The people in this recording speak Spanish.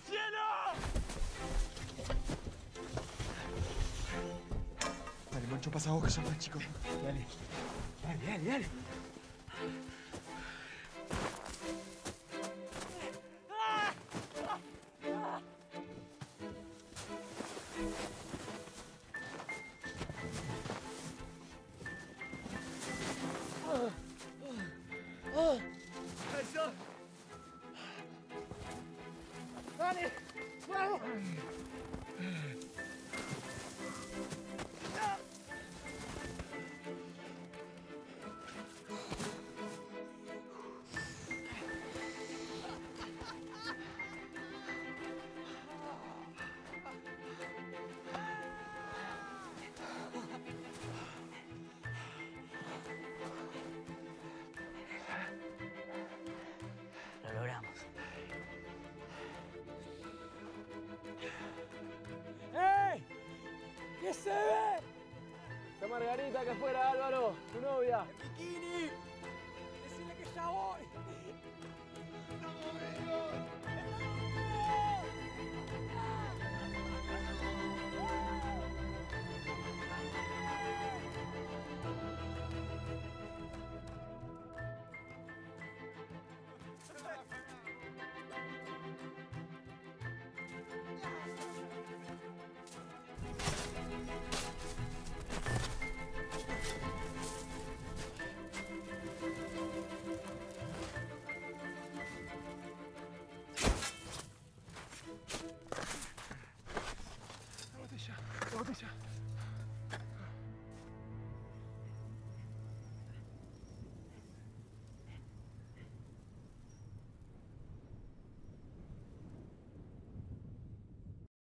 cielo! Dale, Moncho, pasa vos que sos más chico. Dale. Dale, dale, dale. ¡Eso! ¡Dale! ¡Vamos! Lo logramos. ¡Ey! ¿Qué se ve? Está Margarita acá afuera, Álvaro, tu novia. ¡El bikini! ¡Decirle que ya voy! ¡Estamos vivos!